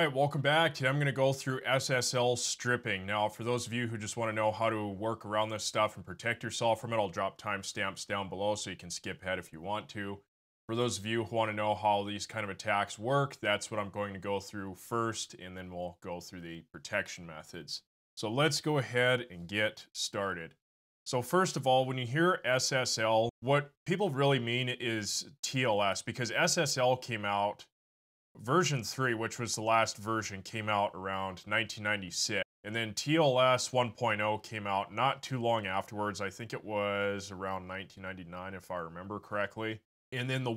Alright, welcome back. Today I'm going to go through SSL stripping. Now, for those of you who just want to know how to work around this stuff and protect yourself from it, I'll drop timestamps down below so you can skip ahead if you want to. For those of you who want to know how these kind of attacks work, that's what I'm going to go through first, and then we'll go through the protection methods. So let's go ahead and get started. So first of all, when you hear SSL, what people really mean is TLS, because SSL came out Version 3, which was the last version, came out around 1996. And then TLS 1.0 came out not too long afterwards. I think it was around 1999, if I remember correctly. And then the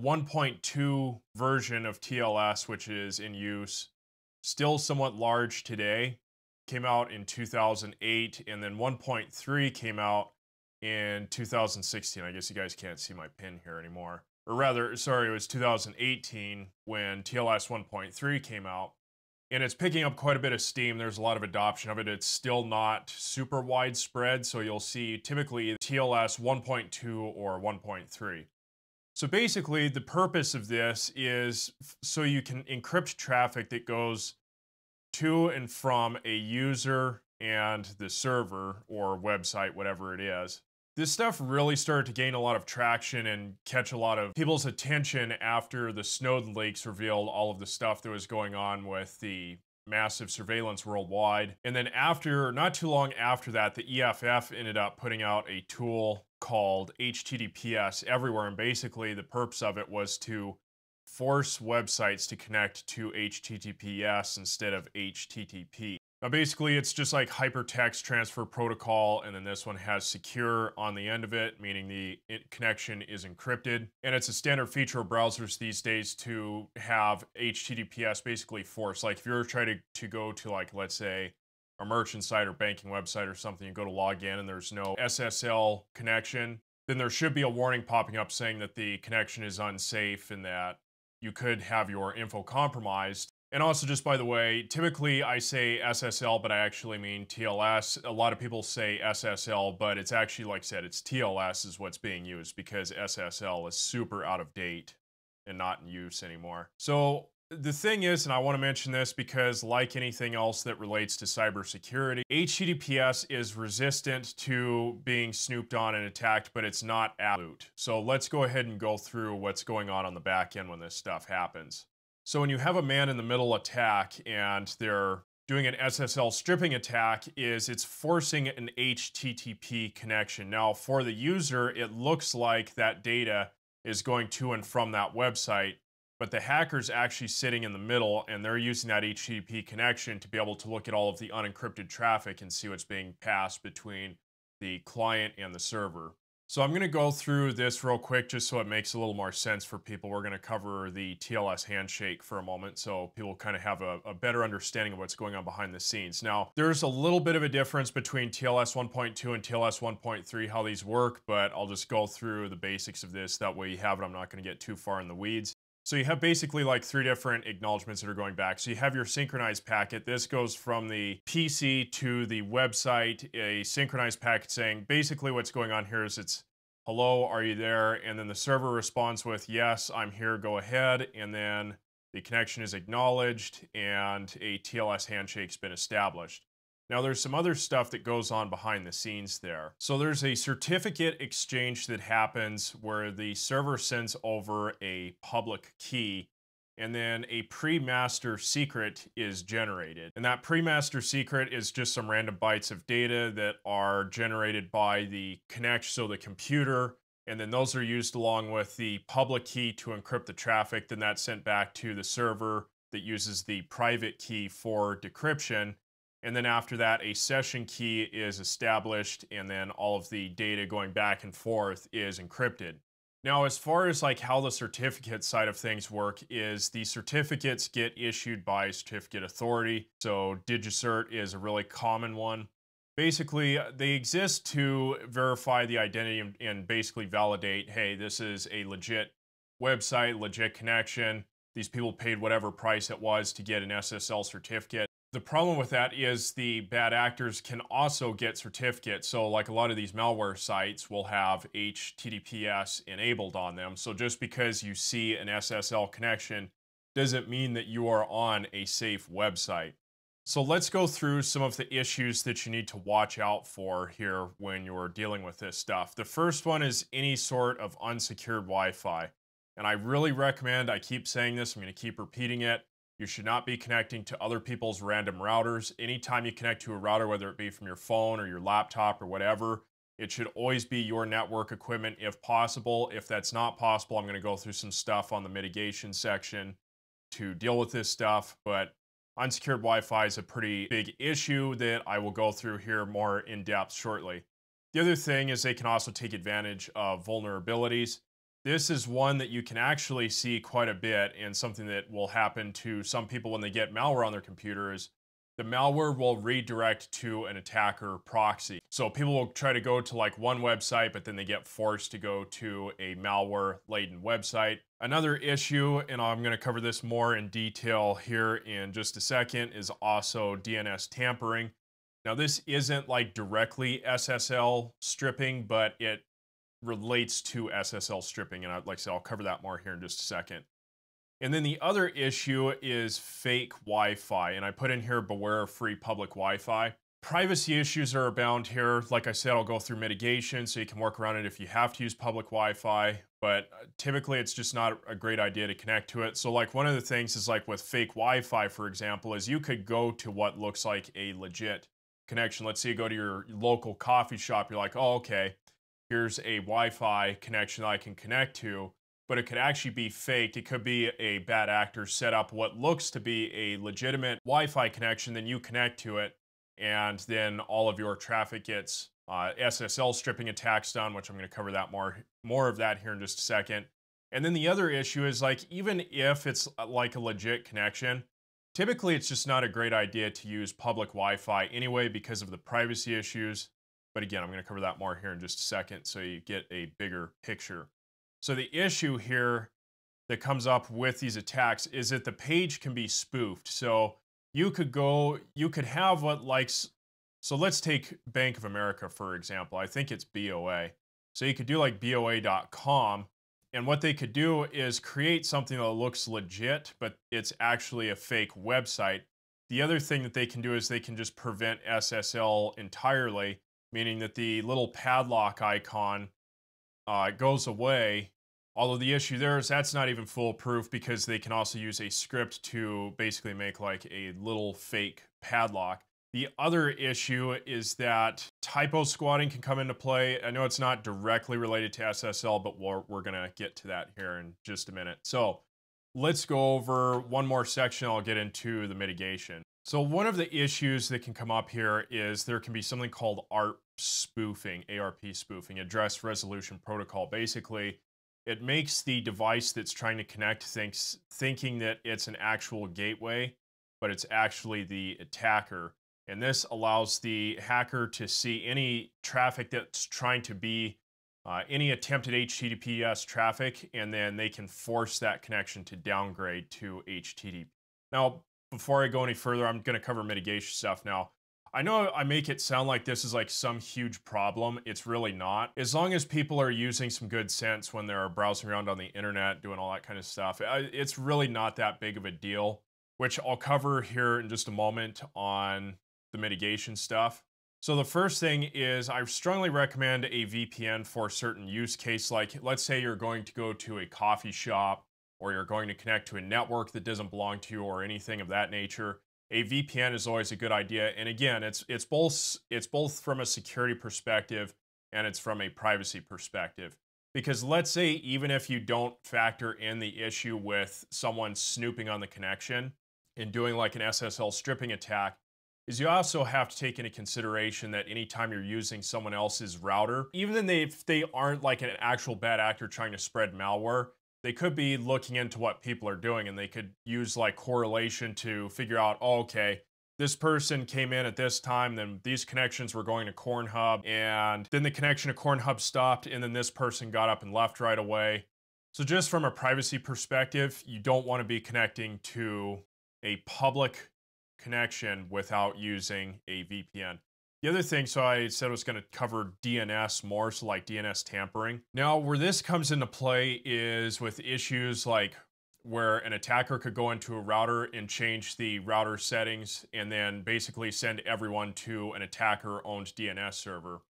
1.2 version of TLS, which is in use, still somewhat large today, came out in 2008. And then 1.3 came out in 2016. I guess you guys can't see my pin here anymore. Or rather, sorry, it was 2018 when TLS 1.3 came out. And it's picking up quite a bit of steam. There's a lot of adoption of it. It's still not super widespread, so you'll see typically TLS 1.2 or 1.3. So basically, the purpose of this is so you can encrypt traffic that goes to and from a user and the server or website, whatever it is. This stuff really started to gain a lot of traction and catch a lot of people's attention after the Snowden leaks revealed all of the stuff that was going on with the massive surveillance worldwide. And then after, not too long after that, the EFF ended up putting out a tool called HTTPS everywhere. And basically the purpose of it was to force websites to connect to HTTPS instead of HTTP. Now basically it's just like hypertext transfer protocol, and then this one has secure on the end of it, meaning the connection is encrypted. And it's a standard feature of browsers these days to have HTTPS basically forced. Like if you're trying to go to, like, let's say a merchant site or banking website or something, you go to log in and there's no SSL connection, then there should be a warning popping up saying that the connection is unsafe and that you could have your info compromised. And also, just by the way, typically I say SSL, but I actually mean TLS. A lot of people say SSL, but it's actually, like I said, it's TLS is what's being used because SSL is super out of date and not in use anymore. So the thing is, and I want to mention this because like anything else that relates to cybersecurity, HTTPS is resistant to being snooped on and attacked, but it's not absolute. So let's go ahead and go through what's going on the back end when this stuff happens. So when you have a man-in-the-middle attack and they're doing an SSL stripping attack, it's forcing an HTTP connection. Now for the user, it looks like that data is going to and from that website, but the hacker's actually sitting in the middle and they're using that HTTP connection to be able to look at all of the unencrypted traffic and see what's being passed between the client and the server. So I'm going to go through this real quick just so it makes a little more sense for people. We're going to cover the TLS handshake for a moment so people kind of have a better understanding of what's going on behind the scenes. Now, there's a little bit of a difference between TLS 1.2 and TLS 1.3, how these work, but I'll just go through the basics of this. That way you have it. I'm not going to get too far in the weeds. So you have basically like 3 different acknowledgements that are going back. So you have your synchronized packet. This goes from the PC to the website, a synchronized packet saying basically what's going on here is it's, hello, are you there? And then the server responds with, yes, I'm here, go ahead. And then the connection is acknowledged and a TLS handshake's been established. Now there's some other stuff that goes on behind the scenes there. So there's a certificate exchange that happens where the server sends over a public key and then a pre-master secret is generated. And that pre-master secret is just some random bytes of data that are generated by the connection, so the computer, and then those are used along with the public key to encrypt the traffic. Then that's sent back to the server that uses the private key for decryption. And then after that, a session key is established, and then all of the data going back and forth is encrypted. Now, as far as like how the certificate side of things work is the certificates get issued by certificate authority. So DigiCert is a really common one. Basically, they exist to verify the identity and basically validate, hey, this is a legit website, legit connection. These people paid whatever price it was to get an SSL certificate. The problem with that is the bad actors can also get certificates. So like a lot of these malware sites will have HTTPS enabled on them. So just because you see an SSL connection doesn't mean that you are on a safe website. So let's go through some of the issues that you need to watch out for here when you're dealing with this stuff. The first one is any sort of unsecured Wi-Fi. And I really recommend, I keep saying this, I'm going to keep repeating it, you should not be connecting to other people's random routers. Anytime you connect to a router, whether it be from your phone or your laptop or whatever, it should always be your network equipment if possible. If that's not possible, I'm going to go through some stuff on the mitigation section to deal with this stuff, but unsecured Wi-Fi is a pretty big issue that I will go through here more in depth shortly. The other thing is they can also take advantage of vulnerabilities. This is one that you can actually see quite a bit, and something that will happen to some people when they get malware on their computers. The malware will redirect to an attacker proxy. So people will try to go to like one website, but then they get forced to go to a malware-laden website. Another issue, and I'm going to cover this more in detail here in just a second, is also DNS tampering. Now this isn't like directly SSL stripping, but it relates to SSL stripping, and like I said, I'll cover that more here in just a second. And then the other issue is fake Wi-Fi, and I put in here beware of free public Wi-Fi. Privacy issues are abound here. Like I said, I'll go through mitigation so you can work around it if you have to use public Wi-Fi, but typically it's just not a great idea to connect to it. So like one of the things is like with fake Wi-Fi, for example, is you could go to what looks like a legit connection. Let's say you go to your local coffee shop, you're like, oh, okay, here's a Wi-Fi connection that I can connect to, but it could actually be faked. It could be a bad actor set up what looks to be a legitimate Wi-Fi connection, then you connect to it, and then all of your traffic gets SSL stripping attacks done, which I'm going to cover that more of that here in just a second. And then the other issue is like, even if it's like a legit connection, typically it's just not a great idea to use public Wi-Fi anyway because of the privacy issues. But again, I'm going to cover that more here in just a second so you get a bigger picture. So the issue here that comes up with these attacks is that the page can be spoofed. So you could have what likes, so let's take Bank of America, for example. I think it's BOA. So you could do like BOA.com, and what they could do is create something that looks legit, but it's actually a fake website. The other thing that they can do is they can just prevent SSL entirely, meaning that the little padlock icon goes away. Although the issue there is that's not even foolproof because they can also use a script to basically make like a little fake padlock. The other issue is that typo squatting can come into play. I know it's not directly related to SSL, but we're gonna get to that here in just a minute. So let's go over one more section. I'll get into the mitigation. So one of the issues that can come up here is there can be something called ARP spoofing, address resolution protocol. Basically, it makes the device that's trying to connect thinking that it's an actual gateway, but it's actually the attacker. And this allows the hacker to see any traffic that's trying to be any attempted HTTPS traffic, and then they can force that connection to downgrade to HTTP. Now, before I go any further, I'm going to cover mitigation stuff now. I know I make it sound like this is like some huge problem. It's really not. As long as people are using some good sense when they're browsing around on the internet, doing all that kind of stuff, it's really not that big of a deal, which I'll cover here in just a moment on the mitigation stuff. So the first thing is I strongly recommend a VPN for certain use case. Like let's say you're going to go to a coffee shop, or you're going to connect to a network that doesn't belong to you or anything of that nature. A VPN is always a good idea. And again, it's both from a security perspective and it's from a privacy perspective. Because let's say even if you don't factor in the issue with someone snooping on the connection and doing like an SSL stripping attack, is you also have to take into consideration that anytime you're using someone else's router, even if they aren't like an actual bad actor trying to spread malware, they could be looking into what people are doing, and they could use like correlation to figure out, oh, okay, this person came in at this time, then these connections were going to Cornhub, and then the connection to Cornhub stopped, and then this person got up and left right away. So just from a privacy perspective, you don't want to be connecting to a public connection without using a VPN. The other thing, so I said I was going to cover DNS more, so like DNS tampering. Now, where this comes into play is with issues like where an attacker could go into a router and change the router settings and then basically send everyone to an attacker-owned DNS server.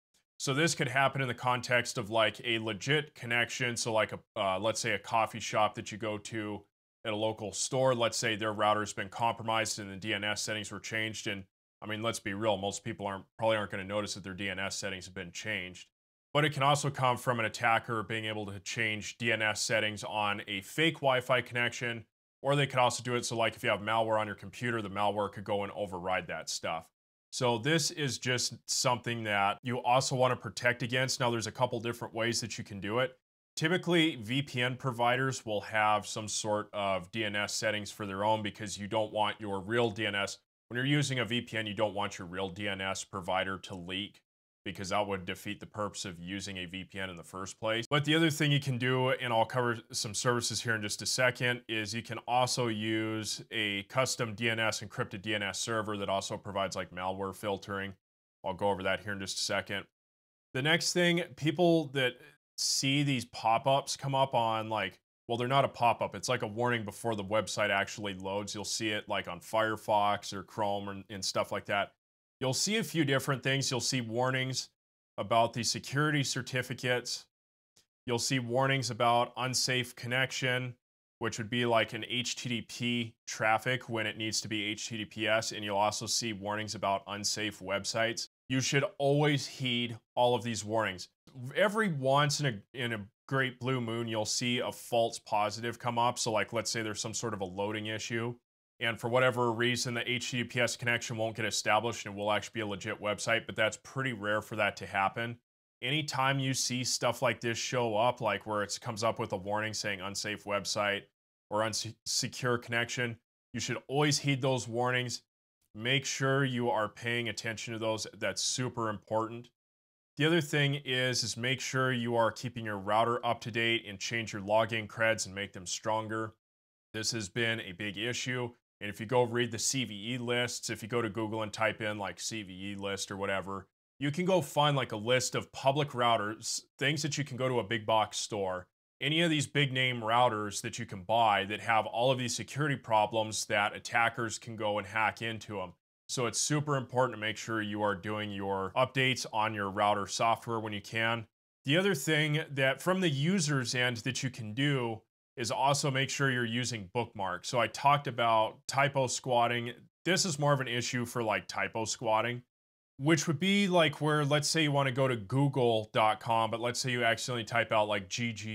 So this could happen in the context of like a legit connection. So like let's say a coffee shop that you go to at a local store. Let's say their router's been compromised and the DNS settings were changed. And I mean, let's be real, most people probably aren't going to notice that their DNS settings have been changed. But it can also come from an attacker being able to change DNS settings on a fake Wi-Fi connection, or they could also do it so like if you have malware on your computer, the malware could go and override that stuff. So this is just something that you also want to protect against. Now there's a couple different ways that you can do it. Typically, VPN providers will have some sort of DNS settings for their own because you don't want your real DNS. When you're using a VPN, you don't want your real DNS provider to leak because that would defeat the purpose of using a VPN in the first place. But the other thing you can do, and I'll cover some services here in just a second, is you can also use a custom DNS encrypted DNS server that also provides like malware filtering. I'll go over that here in just a second. The next thing, people that see these pop-ups come up on like, well, they're not a pop-up. It's like a warning before the website actually loads. You'll see it like on Firefox or Chrome and stuff like that. You'll see a few different things. You'll see warnings about the security certificates. You'll see warnings about unsafe connection, which would be like an HTTP traffic when it needs to be HTTPS. And you'll also see warnings about unsafe websites. You should always heed all of these warnings. Every once in a great blue moon, you'll see a false positive come up. So like, let's say there's some sort of a loading issue. And for whatever reason, the HTTPS connection won't get established and it will actually be a legit website, but that's pretty rare for that to happen. Anytime you see stuff like this show up, like where it comes up with a warning saying unsafe website or unsecure connection, you should always heed those warnings. Make sure you are paying attention to those. That's super important. The other thing is make sure you are keeping your router up to date and change your login creds and make them stronger. This has been a big issue. And if you go read the CVE lists, if you go to Google and type in like CVE list or whatever, you can go find like a list of public routers, things that you can go to a big box store. Any of these big name routers that you can buy that have all of these security problems that attackers can go and hack into them. So it's super important to make sure you are doing your updates on your router software when you can. The other thing that from the user's end that you can do is also make sure you're using bookmarks. So I talked about typo squatting. This is more of an issue for like typo squatting, which would be like where, let's say you want to go to google.com, but let's say you accidentally type out like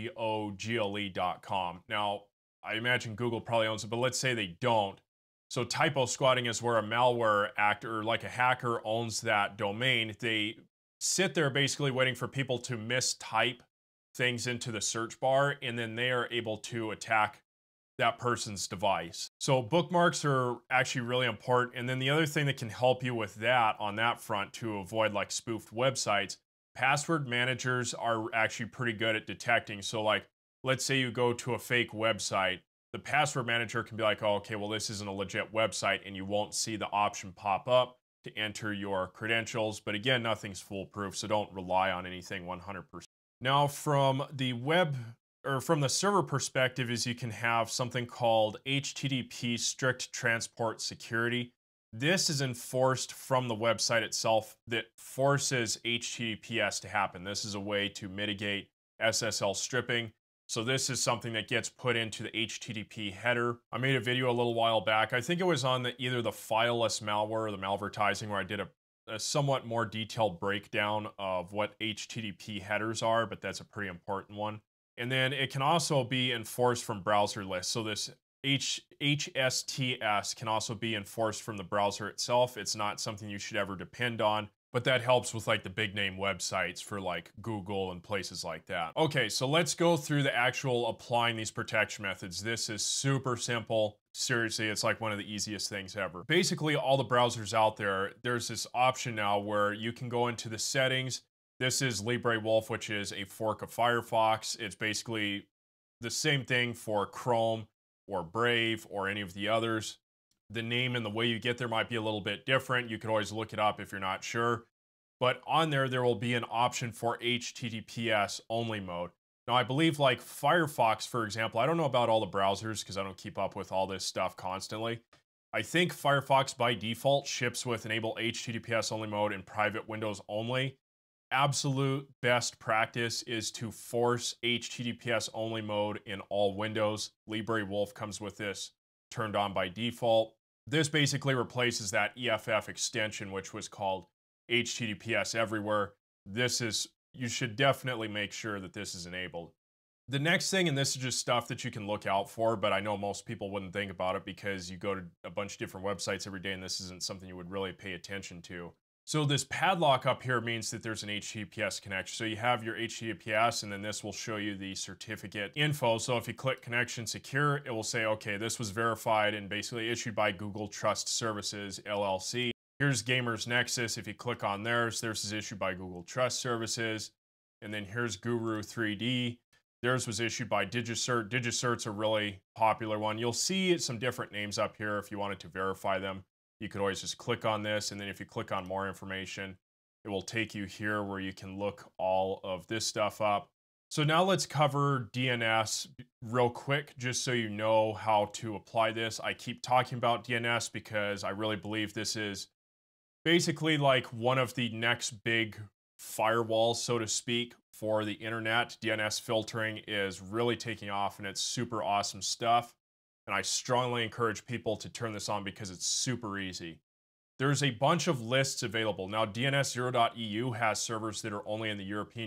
ggogle.com. Now, I imagine Google probably owns it, but let's say they don't. So typo squatting is where a malware actor, like a hacker, owns that domain. They sit there basically waiting for people to mistype things into the search bar, and then they are able to attack that person's device. So bookmarks are actually really important. And then the other thing that can help you with that on that front to avoid like spoofed websites, password managers are actually pretty good at detecting. So like, let's say you go to a fake website, the password manager can be like, oh, okay, well, this isn't a legit website, and you won't see the option pop up to enter your credentials. But again, nothing's foolproof, so don't rely on anything 100%. Now, from the web or from the server perspective, is you can have something called HTTP strict transport security. This is enforced from the website itself that forces HTTPS to happen. This is a way to mitigate SSL stripping. So this is something that gets put into the HTTP header. I made a video a little while back. I think it was on either the fileless malware or the malvertising, where I did a somewhat more detailed breakdown of what HTTP headers are, but that's a pretty important one. And then it can also be enforced from browser lists. So this HSTS can also be enforced from the browser itself. It's not something you should ever depend on, but that helps with like the big name websites for like Google and places like that. Okay, so let's go through the actual applying these protection methods. This is super simple. Seriously, it's like one of the easiest things ever. Basically, all the browsers out there, there's this option now where you can go into the settings. This is LibreWolf, which is a fork of Firefox. It's basically the same thing for Chrome or Brave or any of the others. The name and the way you get there might be a little bit different. You could always look it up if you're not sure. But on there will be an option for HTTPS only mode. Now, I believe like Firefox, for example, I don't know about all the browsers because I don't keep up with all this stuff constantly. I think Firefox by default ships with enable HTTPS only mode in private windows only. Absolute best practice is to force HTTPS only mode in all windows. Libre Wolf comes with this turned on by default. This basically replaces that EFF extension, which was called HTTPS everywhere. You should definitely make sure that this is enabled. The next thing, and this is just stuff that you can look out for, but I know most people wouldn't think about it because you go to a bunch of different websites every day and this isn't something you would really pay attention to. So this padlock up here means that there's an HTTPS connection. So you have your HTTPS and then this will show you the certificate info. So if you click connection secure, it will say, okay, this was verified and basically issued by Google Trust Services, LLC. Here's Gamers Nexus. If you click on theirs is issued by Google Trust Services. And then here's Guru 3D. Theirs was issued by DigiCert. DigiCert's a really popular one. You'll see some different names up here if you wanted to verify them. You could always just click on this, and then if you click on more information, it will take you here where you can look all of this stuff up. So now let's cover DNS real quick, just so you know how to apply this. I keep talking about DNS because I really believe this is basically like one of the next big firewalls, so to speak, for the internet. DNS filtering is really taking off and it's super awesome stuff. And I strongly encourage people to turn this on because it's super easy. There's a bunch of lists available. Now, DNS0.eu has servers that are only in the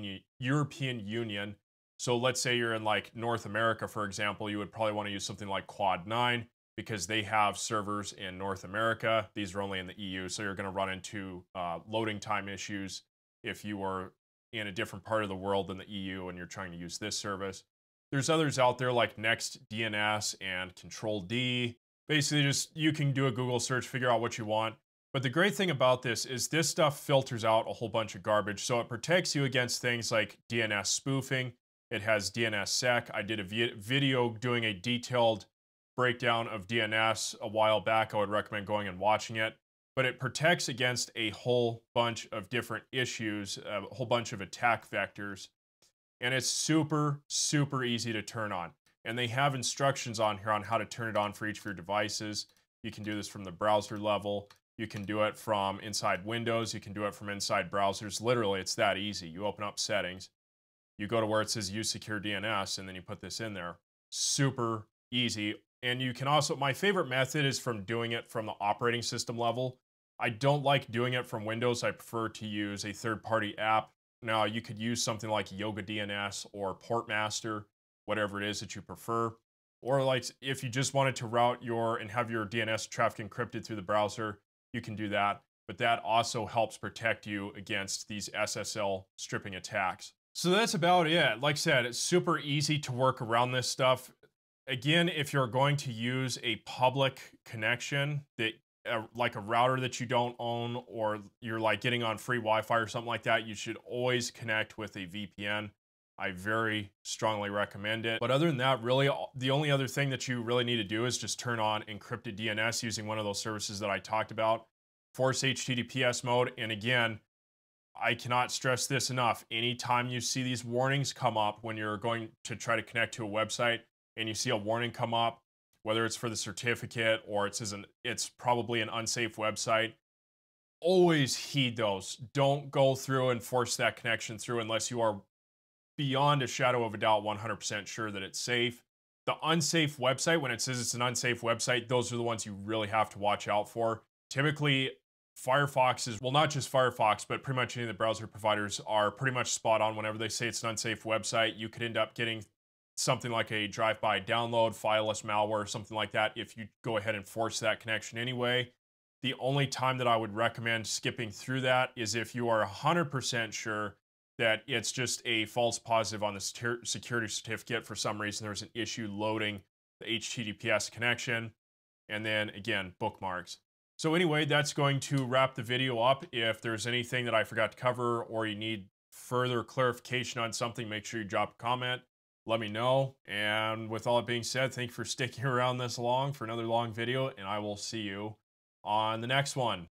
European Union. So let's say you're in like North America, for example, you would probably want to use something like Quad9 because they have servers in North America. These are only in the EU, so you're going to run into loading time issues if you are in a different part of the world than the EU and you're trying to use this service. There's others out there like Next DNS and Control D. Basically, just you can do a Google search, figure out what you want. But the great thing about this is this stuff filters out a whole bunch of garbage. So it protects you against things like DNS spoofing. It has DNSSEC. I did a video doing a detailed breakdown of DNS a while back. I would recommend going and watching it. But it protects against a whole bunch of different issues, a whole bunch of attack vectors. And it's super, super easy to turn on. And they have instructions on here on how to turn it on for each of your devices. You can do this from the browser level. You can do it from inside Windows. You can do it from inside browsers. Literally, it's that easy. You open up settings. You go to where it says use secure DNS, and then you put this in there. Super easy. And you can also, my favorite method is from doing it from the operating system level. I don't like doing it from Windows. I prefer to use a third-party app. Now, you could use something like Yoga DNS or Portmaster, whatever it is that you prefer. Or like if you just wanted to route and have your DNS traffic encrypted through the browser, you can do that. But that also helps protect you against these SSL stripping attacks. So that's about it. Like I said, it's super easy to work around this stuff. Again, if you're going to use a public connection that like a router that you don't own, or you're like getting on free Wi-Fi or something like that, you should always connect with a VPN. I very strongly recommend it. But other than that, really, the only other thing that you really need to do is just turn on encrypted DNS using one of those services that I talked about. Force HTTPS mode. And again, I cannot stress this enough. Anytime you see these warnings come up when you're going to try to connect to a website and you see a warning come up, whether it's for the certificate or it's probably an unsafe website, always heed those. Don't go through and force that connection through unless you are beyond a shadow of a doubt 100% sure that it's safe. The unsafe website, when it says it's an unsafe website, those are the ones you really have to watch out for. Typically, Firefox is, well, not just Firefox, but pretty much any of the browser providers are pretty much spot on whenever they say it's an unsafe website. You could end up getting something like a drive-by download, fileless malware, something like that, if you go ahead and force that connection anyway. The only time that I would recommend skipping through that is if you are 100% sure that it's just a false positive on the security certificate. For some reason, there's an issue loading the HTTPS connection. And then again, bookmarks. So anyway, that's going to wrap the video up. If there's anything that I forgot to cover or you need further clarification on something, make sure you drop a comment. Let me know. And with all that being said, thank you for sticking around this long for another long video, and I will see you on the next one.